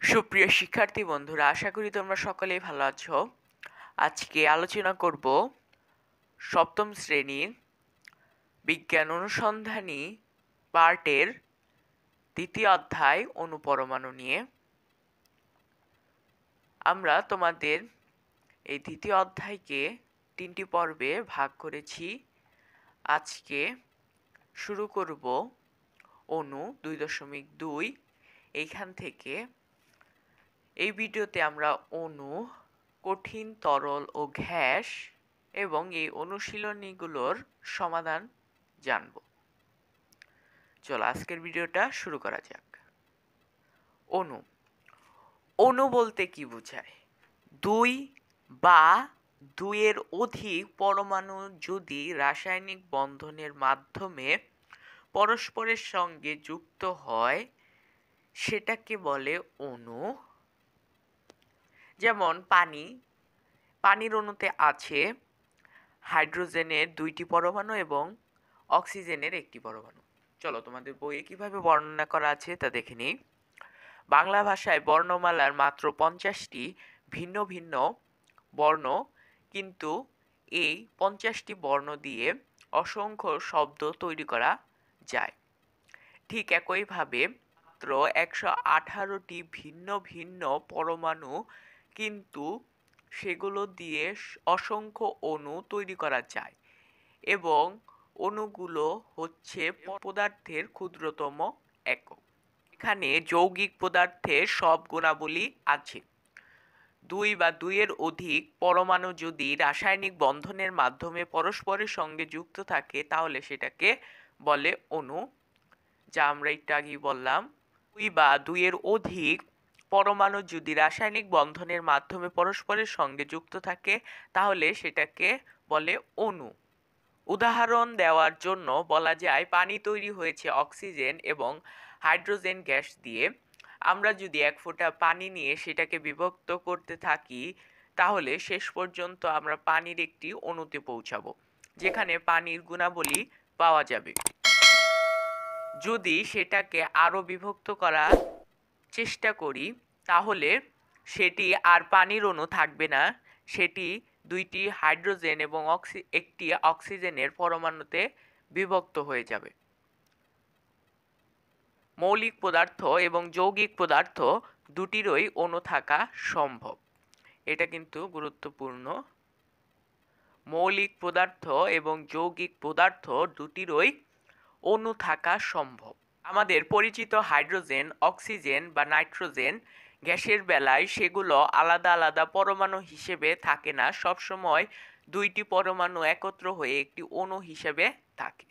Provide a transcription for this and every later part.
সুপ্রিয় শিক্ষার্থী বন্ধুরা, আশা করি তোমরা সকলেই ভালো আছো। আজকে আলোচনা করব সপ্তম শ্রেণীর বিজ্ঞান অনুসন্ধানী পার্টের দ্বিতীয় অধ্যায় অণুপরমাণু নিয়ে। আমরা তোমাদের এই দ্বিতীয় অধ্যায়কে 3টি পর্বে ভাগ করেছি। আজকে শুরু করব অণু 2.2। এইখান থেকে এই ভিডিওতে আমরা অণু, কঠিন, তরল ও গ্যাস এবং এই অনুশীলনীগুলোর সমাধান জানব। চলো আজকের ভিডিওটা শুরু করা যাক। অণু অণু বলতে কি বোঝায়? দুই বা দুইয়ের অধিক পরমাণু যদি রাসায়নিক বন্ধনের মাধ্যমে পরস্পরের সঙ্গে যুক্ত হয় সেটাকে বলে অণু। যেমন পানির অণুতে আছে হাইড্রোজেনের 2টি পরমাণু এবং অক্সিজেনের 1টি পরমাণু। চলো তোমাদের বইয়ে কিভাবে বর্ণনা করা আছে তা দেখে নিই। বাংলা ভাষায় বর্ণমালার মাত্র 50টি ভিন্ন ভিন্ন বর্ণ, কিন্তু এই 50টি বর্ণ দিয়ে অসংখ্য শব্দ তৈরি করা যায়। ঠিক একইভাবে মাত্র 118টি ভিন্ন ভিন্ন পরমাণু, কিন্তু সেগুলো দিয়ে অসংখ্য অণু তৈরি করা যায় এবং অণুগুলো হচ্ছে পদার্থের ক্ষুদ্রতম একক। এখানে যৌগিক পদার্থের সব গুণাবলী আছে। দুই বা দুইয়ের অধিক পরমাণু যদি রাসায়নিক বন্ধনের মাধ্যমে পরস্পরের সঙ্গে যুক্ত থাকে তাহলে সেটাকে বলে অণু, যা আমরা একটু আগেই বললাম। দুই বা দুইয়ের অধিক পরমাণু যদি রাসায়নিক বন্ধনের মাধ্যমে পরস্পরের সঙ্গে যুক্ত থাকে তাহলে সেটাকে বলে অণু। উদাহরণ দেওয়ার জন্য বলা যায় পানি তৈরি হয়েছে অক্সিজেন এবং হাইড্রোজেন গ্যাস দিয়ে। আমরা যদি 1 ফোঁটা পানি নিয়ে সেটাকে বিভক্ত করতে থাকি তাহলে শেষ পর্যন্ত আমরা পানির একটি অণুতে পৌঁছাবো, যেখানে পানির গুণাবলী পাওয়া যাবে। যদি সেটাকে আরো বিভক্ত করার চেষ্টা করি তাহলে সেটি আর পানির অণু থাকবে না, সেটি 2টি হাইড্রোজেন এবং একটি অক্সিজেনের পরমাণুতে বিভক্ত হয়ে যাবে। মৌলিক পদার্থ এবং যৌগিক পদার্থ দুটিরই অণু থাকা সম্ভব। এটা কিন্তু গুরুত্বপূর্ণ। মৌলিক পদার্থ এবং যৌগিক পদার্থ দুটিরই অণু থাকা সম্ভব। আমাদের পরিচিত হাইড্রোজেন, অক্সিজেন বা নাইট্রোজেন গ্যাসের বেলায় সেগুলো আলাদা আলাদা পরমাণু হিসেবে থাকে না, সবসময় 2টি পরমাণু একত্র হয়ে একটি অণু হিসেবে থাকে।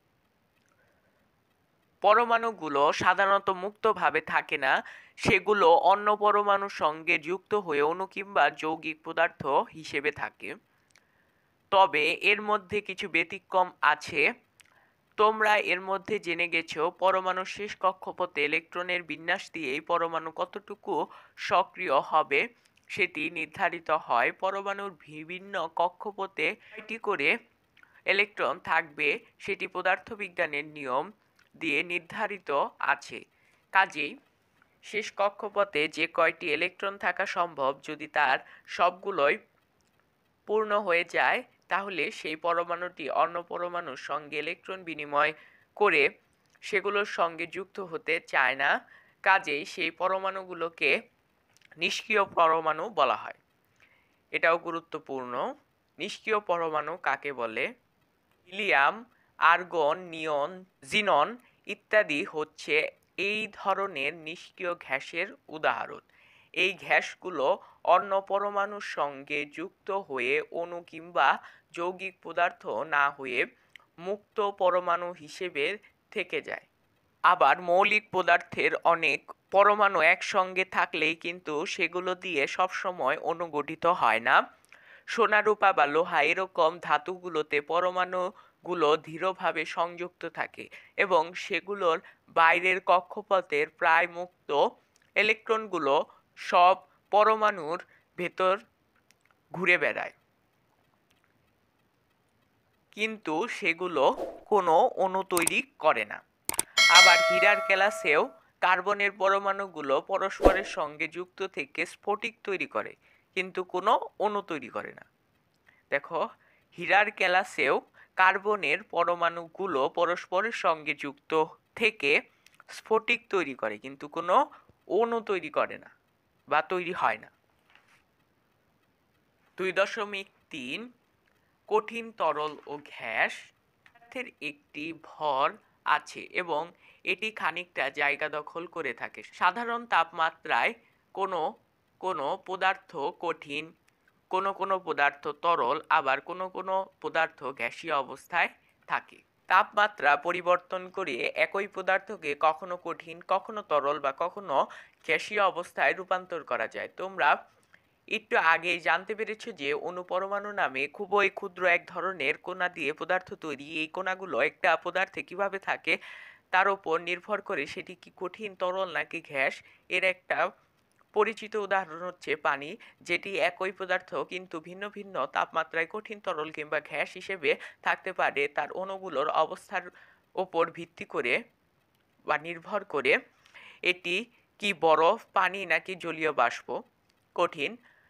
পরমাণুগুলো সাধারণত মুক্তভাবে থাকে না, সেগুলো অন্য পরমাণুর সঙ্গে যুক্ত হয়ে অণু কিংবা যৌগিক পদার্থ হিসেবে থাকে। তবে এর মধ্যে কিছু ব্যতিক্রম আছে। তোমরা এর মধ্যে জেনে গেছো পরমাণুর শেষ কক্ষপথে ইলেকট্রনের বিন্যাস দিয়েই পরমাণু কতটুকু সক্রিয় হবে সেটি নির্ধারিত হয়। পরমাণুর বিভিন্ন কক্ষপথে কয়টি করে ইলেকট্রন থাকবে সেটি পদার্থবিজ্ঞানের নিয়ম দিয়ে নির্ধারিত আছে। কাজেই শেষ কক্ষপথে যে কয়টি ইলেকট্রন থাকা সম্ভব, যদি তার সবগুলোই পূর্ণ হয়ে যায় তাহলে সেই পরমাণুটি অন্য পরমাণুর সঙ্গে ইলেকট্রন বিনিময় করে সেগুলোর সঙ্গে যুক্ত হতে চায় না, কাজেই সেই পরমাণুগুলোকে নিষ্ক্রিয় পরমাণু বলা হয়। এটাও গুরুত্বপূর্ণ। নিষ্ক্রিয় পরমাণু কাকে বলে? হিলিয়াম, আর্গন, নিয়ন, জিনন ইত্যাদি হচ্ছে এই ধরনের নিষ্ক্রিয় গ্যাসের উদাহরণ। এই গ্যাসগুলো অন্য পরমাণুর সঙ্গে যুক্ত হয়ে অণু কিংবা যৌগিক পদার্থ না হয়ে মুক্ত পরমাণু হিসেবে থেকে যায়। আবার মৌলিক পদার্থের অনেক পরমাণু একসঙ্গে থাকলেই কিন্তু সেগুলো দিয়ে সবসময় অণু গঠিত হয় না। সোনা, রূপা বা লোহা এরকম ধাতুগুলোতে পরমাণুগুলো দৃঢ়ভাবে সংযুক্ত থাকে এবং সেগুলোর বাইরের কক্ষপথের প্রায় মুক্ত ইলেকট্রনগুলো সব পরমাণুর ভেতর ঘুরে বেড়ায়, কিন্তু সেগুলো কোনো অণু তৈরি করে না। আবার হীরার কেলাসেও কার্বনের পরমাণুগুলো পরস্পরের সঙ্গে যুক্ত থেকে স্ফটিক তৈরি করে, কিন্তু কোনো অণু তৈরি করে না। দেখো, হীরার কেলাসেও কার্বনের পরমাণুগুলো পরস্পরের সঙ্গে যুক্ত থেকে স্ফটিক তৈরি করে, কিন্তু কোনো অণু তৈরি করে না বা তৈরি হয় না। 2.3 কঠিন তরল ও গ্যাস পদার্থের একটি ভর আছে এবং এটি খানিকটা জায়গা দখল করে থাকে। সাধারণ তাপমাত্রায় কোনো কোনো পদার্থ কঠিন, কোনো কোনো পদার্থ তরল, আবার কোনো কোনো পদার্থ গ্যাসীয় অবস্থায় থাকে। তাপমাত্রা পরিবর্তন করে একই পদার্থকে কখনো কঠিন, কখনো তরল বা কখনো গ্যাসীয় অবস্থায় রূপান্তর করা যায়। তোমরা একটু আগেই জানতে পেরেছো যে অণুপরমাণু নামে খুবই ক্ষুদ্র এক ধরনের কণা দিয়ে পদার্থ তৈরি। এই কণাগুলো একটা পদার্থে কিভাবে থাকে তার উপর নির্ভর করে সেটি কি কঠিন, তরল নাকি গ্যাস। এর একটা পরিচিত উদাহরণ হচ্ছে পানি, যেটি একই পদার্থ কিন্তু ভিন্ন ভিন্ন তাপমাত্রায় কঠিন, তরল কিংবা গ্যাস হিসেবে থাকতে পারে তার অণুগুলোর অবস্থার উপর ভিত্তি করে বা নির্ভর করে। এটি কি বরফ, পানি নাকি জলীয় বাষ্প। কঠিন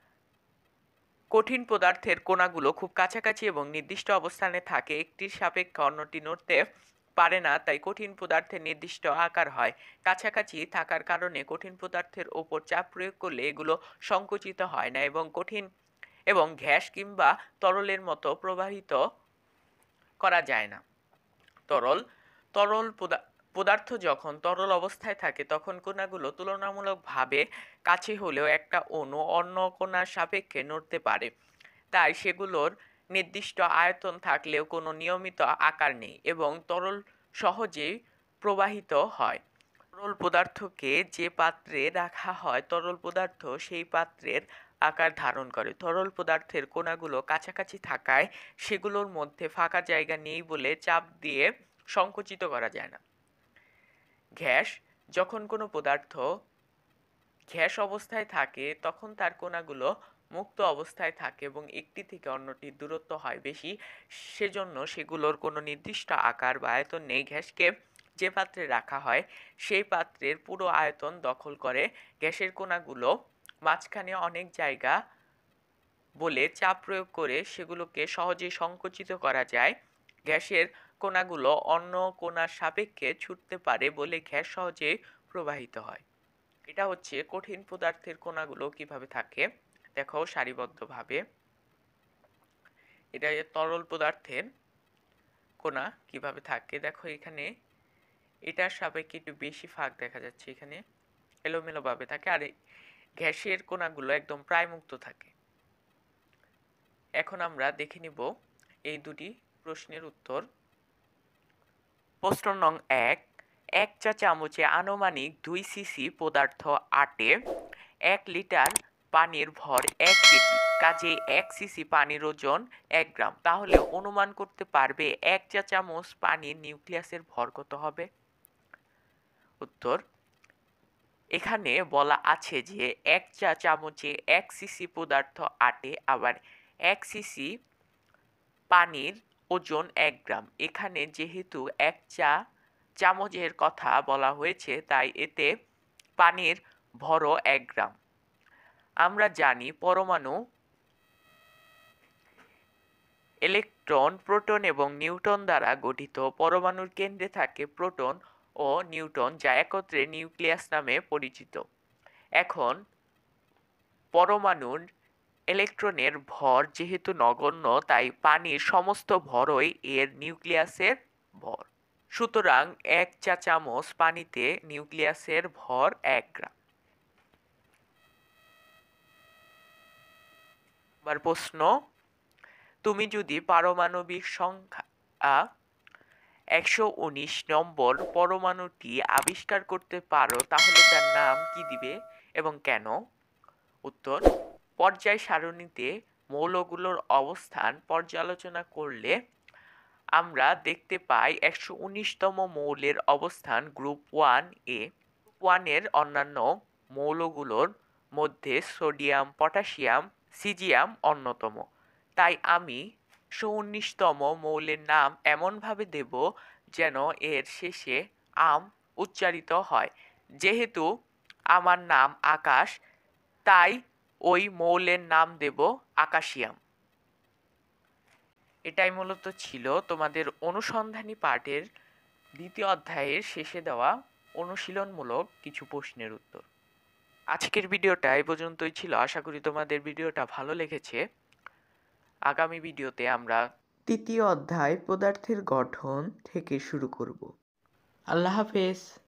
কঠিন পদার্থের কণাগুলো খুব কাছাকাছি এবং নির্দিষ্ট অবস্থানে থাকে, একটির সাপেক্ষে অন্যটি নড়তে পারে না, তাই কঠিন পদার্থের নির্দিষ্ট আকার হয়। কাছাকাছি থাকার কারণে কঠিন পদার্থের ওপর চাপ প্রয়োগ করলে এগুলো সংকুচিত হয় না এবং গ্যাস কিংবা তরলের মতো প্রবাহিত করা যায় না। তরল তরল পদার্থ যখন তরল অবস্থায় থাকে তখন কণাগুলো তুলনামূলকভাবে কাছে হলেও একটা অণু অন্য কণার সাপেক্ষে নড়তে পারে, তাই সেগুলোর নির্দিষ্ট আয়তন থাকলেও কোনো নিয়মিত আকার নেই এবং তরল সহজেই প্রবাহিত হয়। তরল পদার্থকে যে পাত্রে রাখা হয় তরল পদার্থ সেই পাত্রের আকার ধারণ করে। তরল পদার্থের কণাগুলো কাছাকাছি থাকায় সেগুলোর মধ্যে ফাঁকা জায়গা নেই বলে চাপ দিয়ে সংকুচিত করা যায় না। গ্যাস যখন কোনো পদার্থ গ্যাস অবস্থায় থাকে তখন তার কণাগুলো মুক্ত অবস্থায় থাকে এবং একটি থেকে অন্যটির দূরত্ব হয় বেশি, সেজন্য সেগুলোর কোনো নির্দিষ্ট আকার বা আয়তন নেই। গ্যাসকে যে পাত্রে রাখা হয় সেই পাত্রের পুরো আয়তন দখল করে। গ্যাসের কণাগুলো মাঝখানে অনেক জায়গা বলে চাপ প্রয়োগ করে সেগুলোকে সহজেই সংকুচিত করা যায়। গ্যাসের কণাগুলো অন্য কণার সাপেক্ষে ছুটতে পারে বলে গ্যাস সহজেই প্রবাহিত হয়। এটা হচ্ছে কঠিন পদার্থের কণাগুলো কিভাবে থাকে। দেখো সারিবদ্ধভাবে, এটা তরল পদার্থের কণা কিভাবে থাকে। দেখো এখানে এটার সাপেক্ষে একটু বেশি ফাঁক দেখা যাচ্ছে, এখানে এলোমেলো ভাবে থাকে, আর গ্যাসের কণাগুলো একদম প্রায় মুক্ত থাকে। এখন আমরা দেখে নিব এই দুটি প্রশ্নের উত্তর। প্রশ্ন নং 1, 1 চা চামচে আনুমানিক 2 সিসি পদার্থ আটে 1 লিটার পানির ভর 1 কেজি, কাজে 1 সিসি পানির ওজন 1 গ্রাম। তাহলে অনুমান করতে পারবে 1 চা চামচ পানির নিউক্লিয়াসের ভর কত হবে। উত্তর, এখানে বলা আছে যে 1 চা চামচে 1 সিসি পদার্থ আটে, আবার 1 সিসি পানির ওজন 1 গ্রাম। এখানে যেহেতু 1 চা চামচের কথা বলা হয়েছে তাই এতে পানির ভরও 1 গ্রাম। আমরা জানি পরমাণু ইলেকট্রন, প্রোটন এবং নিউট্রন দ্বারা গঠিত। পরমাণুর কেন্দ্রে থাকে প্রোটন ও নিউট্রন যা একত্রে নিউক্লিয়াস নামে পরিচিত। এখন পরমাণুর ইলেকট্রনের ভর যেহেতু নগণ্য তাই পানির সমস্ত ভরই এর নিউক্লিয়াসের ভর। সুতরাং 1 চা চামচ পানিতে নিউক্লিয়াসের ভর 1 গ্রাম। এবার প্রশ্ন, তুমি যদি পারমাণবিক সংখ্যা 119 নম্বর পরমাণুটি আবিষ্কার করতে পারো তাহলে তার নাম কি দিবে এবং কেন। উত্তর, পর্যায় সারণীতে মৌলগুলোর অবস্থান পর্যালোচনা করলে আমরা দেখতে পাই 119তম মৌলের অবস্থান গ্রুপ 1A। গ্রুপ 1 এর অন্যান্য মৌলগুলোর মধ্যে সোডিয়াম, পটাশিয়াম, সিজিয়াম অন্যতম। তাই আমি 119তম মৌলের নাম এমনভাবে দেব যেন এর শেষে আম উচ্চারিত হয়। যেহেতু আমার নাম আকাশ, তাই ওই মৌলের নাম দেব আকাশিয়াম। এটাই মূলত ছিল তোমাদের অনুসন্ধানী পাঠের দ্বিতীয় অধ্যায়ের শেষে দেওয়া অনুশীলনমূলক কিছু প্রশ্নের উত্তর। আজকের ভিডিওটা এই পর্যন্তই ছিল। আশা করি তোমাদের ভিডিওটা ভালো লেগেছে। আগামী ভিডিওতে আমরা তৃতীয় অধ্যায় পদার্থের গঠন থেকে শুরু করব। আল্লাহ হাফেজ।